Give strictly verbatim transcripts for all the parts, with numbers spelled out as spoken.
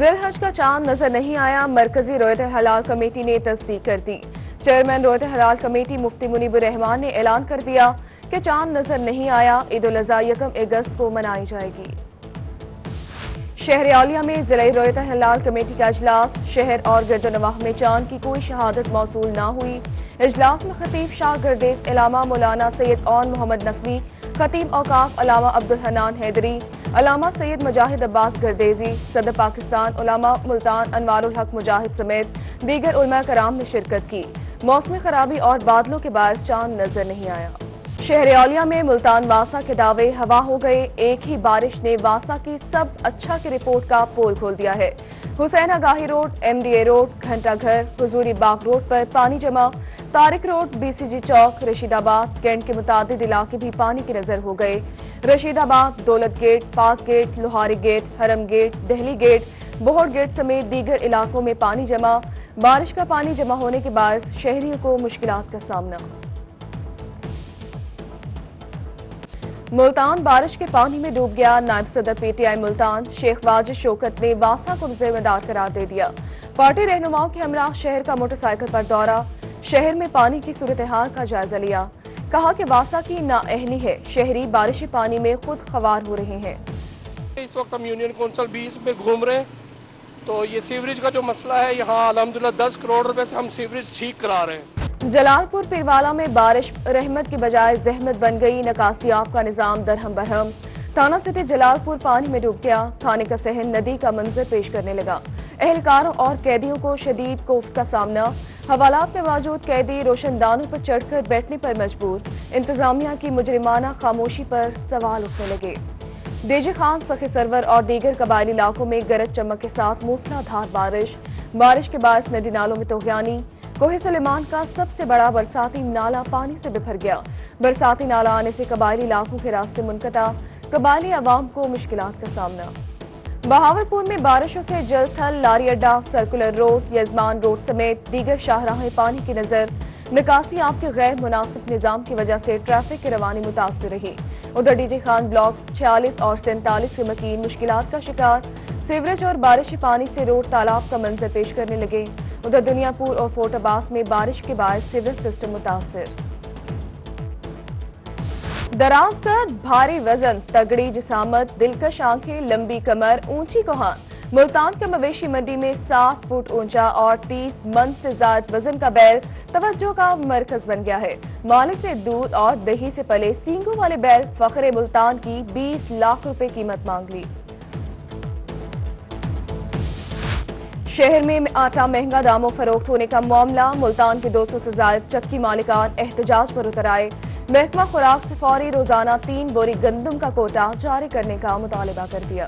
ذیل حج کا چاند نظر نہیں آیا، مرکزی رویت حلال کمیٹی نے تصدیق کر دی۔ چیئرمین رویت حلال کمیٹی مفتی منیب الرحمان نے اعلان کر دیا کہ چاند نظر نہیں آیا، عید الاضحیٰ یکم اگست کو منائی جائے گی۔ شہر عالیہ میں ضلعی رویت حلال کمیٹی کا اجلاس، شہر اور گرد و نواح میں چاند کی کوئی شہادت موصول نہ ہوئی۔ اجلاس میں خطیب شاہ گردیز علامہ مولانا سید اون محمد نقوی، خطیب اوقاف علامہ عبدالحنان حیدری، علامہ سید مجاہد عباس گردیزی، صدر پاکستان علماء ملتان انوار الحق مجاہد سمیت دیگر علماء کرام نے شرکت کی۔ موسمی خرابی اور بادلوں کے باعث چاند نظر نہیں آیا۔ شہر عالیہ میں ملتان واسا کے دعوے ہوا ہو گئے، ایک ہی بارش نے واسا کی سب اچھا کی رپورٹ کا پول کھول دیا ہے۔ Hussain Agahi road, M D A road, Ghanta Ghar, Hazuri Bagh road پر پانی جمع، Tariq road, B C G چوک، رشید آباد، کینٹ کے متعدد علاقے بھی پانی کی نظر ہو گئے۔ رشید آباد، Daulat gate, Pak gate, Lohari gate, Haram gate, Delhi gate, Bohar gate سمیت دیگر علاقوں میں پانی جمع۔ بارش کا پانی جمع ہونے کے باعث شہریوں کو مشکلات کا سامنا۔ ملتان بارش کے پانی میں ڈوب گیا، نائب صدر پی ٹی آئی ملتان شیخ واجد شوکت نے واسا کو ذمہ دار قرار دے دیا۔ پارٹی رہنماؤں کے ہمراہ شہر کا موٹر سائیکل پر دورہ، شہر میں پانی کی صورتحال کا جائزہ لیا۔ کہا کہ واسا کی نااہلی ہے، شہری بارشی پانی میں خود خوار ہو رہے ہیں۔ اس وقت ہم یونین کونسل بیس میں گھوم رہے ہیں، تو یہ سیوریج کا جو مسئلہ ہے یہاں الحمدللہ دس کروڑ روپے سے ہم سیوریج ٹھیک کرا رہے ہیں۔ جلال پور پیروالا میں بارش رحمت کی بجائے زحمت بن گئی، نکاسیاب کا نظام درہم برہم۔ تھانہ سٹی جلال پور پانی میں ڈوب گیا، تھانے کا صحن ندی کا منظر پیش کرنے لگا۔ اہلکاروں اور قیدیوں کو شدید کوفت کا سامنا، حوالات میں موجود قیدی روشن دانوں پر چڑھ کر بیٹھنے پر مجبور، انتظامیہ کی مجرمانہ خاموشی پر سوال اٹھنے لگے۔ ڈی جی خان، سخی سرور اور دیگر قبائلی علاقوں میں گرج چمک کے ساتھ موسلا دھار بارش، بارش کے باعث ندی نالوں میں طغیانی۔ کوہ سلیمان کا سب سے بڑا برساتی نالہ پانی سے بپھر گیا، برساتی نالہ آنے سے قبائلی علاقوں کے راستے منقطع، قبائلی عوام کو مشکلات کا سامنا۔ بہاولپور میں بارشوں سے جل تھل، لاری اڈا، سرکولر روڈ، یزمان روڈ سمیت دیگر شاہراہیں پانی کی نظر، نکاسی آب کے غیر مناسب نظام کی وجہ سے ٹریفک کی روانی متاثر رہی۔ ادھر ڈی جی خان بلاک چھیالیس اور سینتالیس کے مکین مشکلات کا شکار، سیوریج اور بارشی پانی سے روڈ تالاب کا منظر پیش کرنے لگے۔ ادھر دنیا پور اور فورٹ عباس میں بارش کے باعث سیوریج سسٹم متاثر۔ دراز قد، بھاری وزن، تگڑی جسامت، دلکش آنکھیں، لمبی کمر، اونچی کوہان، ملتان کے مویشی منڈی میں سات فٹ اونچا اور تیس من سے زائد وزن کا بیل توجہ کا مرکز بن گیا ہے۔ مالک سے دودھ اور دہی سے پلے سینگوں والے بیل فخر ملتان کی بیس لاکھ روپے قیمت مانگ لی۔ شہر میں آٹا مہنگا داموں فروخت ہونے کا معاملہ، ملتان کے دو سو سے زائد چکی مالکان احتجاج پر اتر آئے۔ محکمہ خوراک سے فوری روزانہ تین بوری گندم کا کوٹا جاری کرنے کا مطالبہ کر دیا۔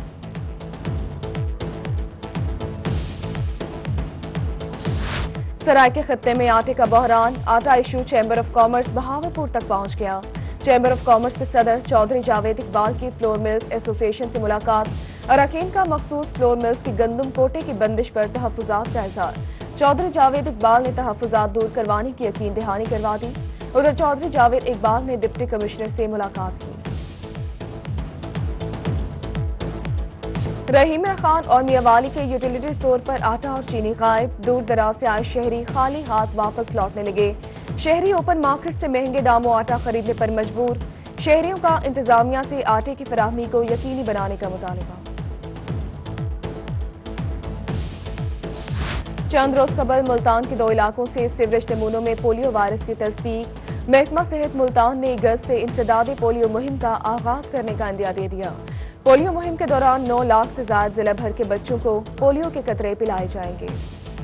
سرائے کے خطے میں آٹے کا بحران، آٹا issue chamber of commerce Bahawalpur تک پہنچ گیا۔ چیمبر آف کامرس کے صدر چودھری جاوید اقبال کی فلور ملز ایسوسی ایشن سے ملاقات، اراکین کا مخصوص فلور ملز کی گندم کوٹے کی بندش پر تحفظات کا اظہار۔ چودھری جاوید اقبال نے تحفظات دور کروانے کی یقین دہانی کروا دی۔ ادھر چودھری جاوید اقبال نے ڈپٹی کمشنر سے ملاقات کی۔ رحیم خان اور میاں والی کے یوٹیلیٹی اسٹور پر آٹا اور چینی غائب، دور دراز سے آئے شہری خالی ہاتھ واپس لوٹنے لگے۔ شہری اوپن مارکیٹ سے مہنگے داموں آٹا خریدنے پر مجبور، شہریوں کا انتظامیہ سے آٹے کی فراہمی کو یقینی بنانے کا مطالبہ۔ چند روز قبل ملتان کے دو علاقوں سے سیوریج نمونوں میں پولیو وائرس کی تصدیق، محکمہ صحت ملتان نے اگست سے انسداد پولیو مہم کا آغاز کرنے کا عندیہ دے دیا۔ پولیو مہم کے دوران نو لاکھ سے زائد ضلع بھر کے بچوں کو پولیو کے قطرے پلائے جائیں گے۔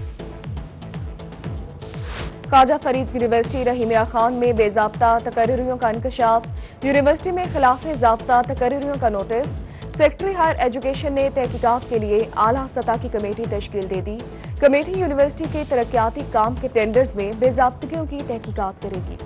خواجہ فرید یونیورسٹی رحیمیہ خان میں بے ضابطہ تقرریوں کا انکشاف، یونیورسٹی میں خلاف ضابطہ تقرریوں کا نوٹس، سیکٹری ہائر ایجوکیشن نے تحقیقات کے لیے اعلیٰ سطح کی کمیٹی تشکیل دے دی۔ کمیٹی یونیورسٹی کے ترقیاتی کام کے ٹینڈرز میں بے ضابطگیوں کی تحقیقات کرے گی۔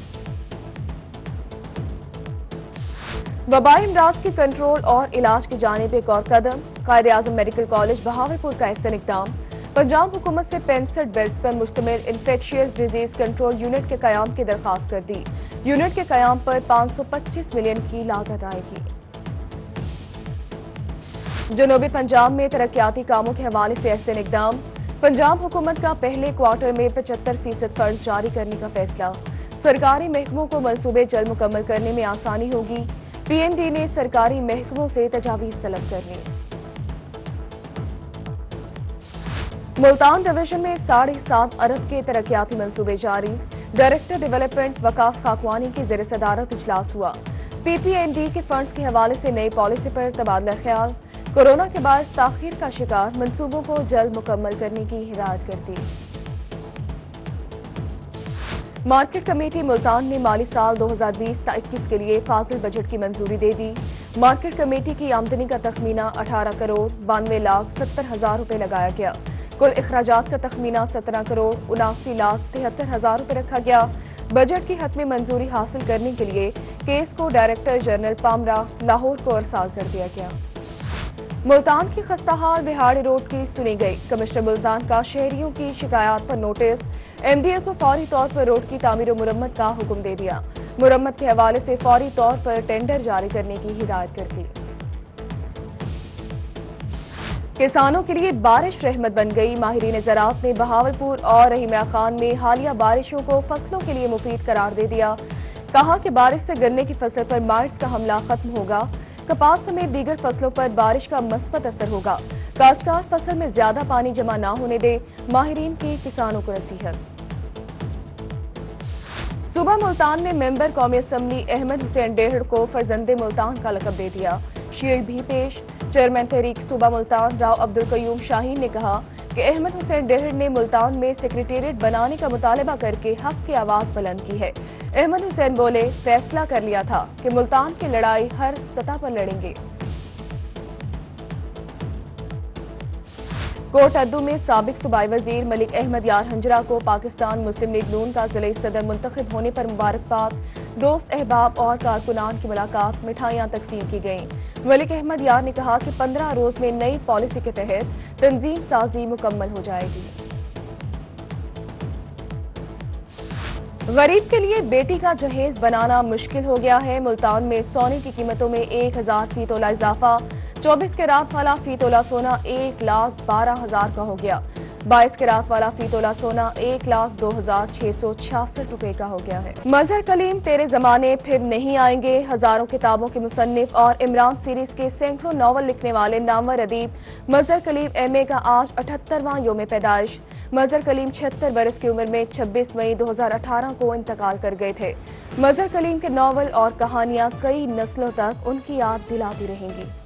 وبائی امراض کی کنٹرول اور علاج کی جانب ایک اور قدم، قائد اعظم میڈیکل کالج بہاولپور کا احسن اقدام، پنجاب حکومت سے پینسٹھ بیڈز پر مشتمل انفیکشیس ڈیزیز کنٹرول یونٹ کے قیام کی درخواست کر دی۔ یونٹ کے قیام پر پانچ سو پچیس ملین کی لاگت آئے گی۔ जनूबी पंजाब में तरक्याती कामों के हवाले से ऐसे इकदाम। पंजाब हुकूमत का पहले क्वार्टर में पचहत्तर फीसद फंड जारी करने का फैसला। सरकारी महकमों को मंसूबे जल्द मुकम्मल करने में आसानी होगी। पीएनडी ने सरकारी महकमों से तजावीज तलब कर ली। मुल्तान डिवीजन में साढ़े सात अरब के तरक्याती मंसूबे जारी। डायरेक्टर डेवलपमेंट वकास खाकवानी की ज़ेर सदारत इजलास हुआ। पीपीएनडी के फंड्स के हवाले से नई पॉलिसी पर तबादला ख्याल। कोरोना के बाद ताखीर का शिकार मंसूबों को जल्द मुकम्मल करने की हिदायत कर दी। मार्केट कमेटी मुल्तान ने माली साल दो हज़ार बीस इक्कीस के लिए फाजिल बजट की मंजूरी दे दी। मार्केट कमेटी की आमदनी का तखमीना अठारह करोड़ बानवे लाख सत्तर हजार रुपये लगाया गया। कुल अखराजात का तखमीना सत्रह करोड़ उनासी लाख तिहत्तर हजार रुपये रखा गया। बजट की हतमी मंजूरी हासिल करने के लिए केस को डायरेक्टर जनरल पामरा लाहौर को अरसाल कर दिया गया। मुल्तान की खस्ताहाल बिहाड़ी रोड की सुनी गई। कमिश्नर मुल्तान का शहरियों की शिकायत पर नोटिस। एमडीए को फौरी तौर पर रोड की तामीर मुरम्मत का हुक्म दे दिया। मुरम्मत के हवाले से फौरी तौर पर टेंडर जारी करने की हिदायत कर दी। किसानों के लिए बारिश रहमत बन गई। माहिरीन ज़राअत ने बहावलपुर और रहीमिया खान में हालिया बारिशों को फसलों के लिए मुफीद करार दे दिया। कहा कि बारिश से गन्ने की फसल पर माइट्स का हमला खत्म होगा। कपास समेत दीगर फसलों पर बारिश का मस्बत असर होगा। काश्तकार फसल में ज्यादा पानी जमा न होने दे, माहिरीन की किसानों को नसीहत। सुबह मुल्तान में मेंबर कौमी असम्बली अहमद हुसैन डेहड़ को फरजंदे मुल्तान का लकब दे दिया। शील्ड भी पेश। चेयरमैन तहरीक सूबा मुल्तान राव अब्दुल कयूम शाहीन ने कहा कि अहमद हुसैन डेहड़ ने मुल्तान में सेक्रेटेरिएट बनाने का मुतालबा करके हक की आवाज बुलंद की है। अहमद हुसैन बोले, फैसला कर लिया था कि मुल्तान की लड़ाई हर सतह पर लड़ेंगे। कोट अद्दू में साबिक सूबाई वजीर मलिक अहमद यार हंजरा को पाकिस्तान मुस्लिम लीग नून का जिले सदर मुंतखब होने पर मुबारकबाद। दोस्त अहबाब और कारकुनान की मुलाकात, मिठाइयां तकसीम की गईं। मलिक अहमद यार ने कहा कि पंद्रह रोज में नई पॉलिसी के तहत तंजीम साजी मुकम्मल हो जाएगी। गरीब के लिए बेटी का जहेज बनाना मुश्किल हो गया है। मुल्तान में सोने की कीमतों में एक हजार फी तोला इजाफा। चौबीस के रात वाला फी तोला सोना एक लाख बारह हजार का हो गया। बाईस के रात वाला फी तोला सोना एक लाख दो हजार छह सौ छियासठ रुपए का हो गया है। मजहर कलीम तेरे जमाने फिर नहीं आएंगे। हजारों किताबों के मुसन्निफ और इमरान सीरीज के सैकड़ों नॉवल लिखने वाले नामवर अदीब मजहर कलीम एमए का आज अठहत्तरवां योम पैदाइश। मजहर कलीम छिहत्तर बरस की उम्र में छब्बीस मई दो हजार अठारह को इंतकाल कर गए थे। मजहर कलीम के नॉवल और कहानियां कई नस्लों तक उनकी याद दिलाती रहेंगी।